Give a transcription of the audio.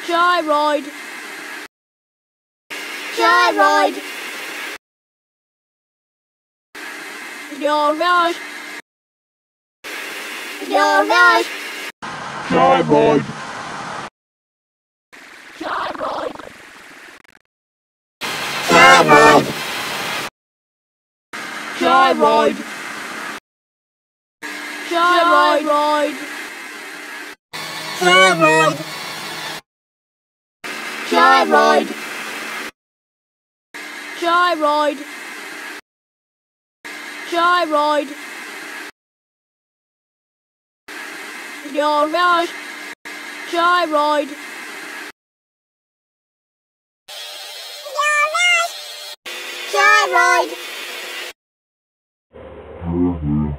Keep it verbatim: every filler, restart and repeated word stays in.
Joyride. Joyride. You're right. You're right. Joyride. Joyride. Joyride. Joyride. Joyride. Joyride. Joyride. Joyride. Joyride. You're right. Joyride. Joyride. Joyride.